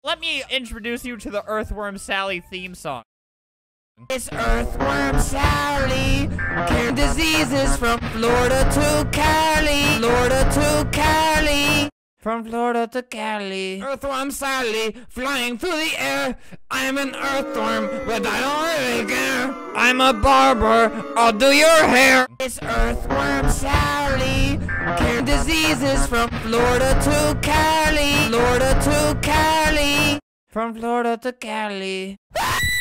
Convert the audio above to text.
Let me introduce you to the Earthworm Sally theme song. It's Earthworm Sally, curing diseases from Florida to Cali, Florida to Cali. From Florida to Cali. Earthworm Sally, flying through the air. I'm an earthworm, but I don't really care. I'm a barber, I'll do your hair. It's Earthworm Sally, curing diseases from Florida to Cali, Florida to Cali. From Florida to Cali.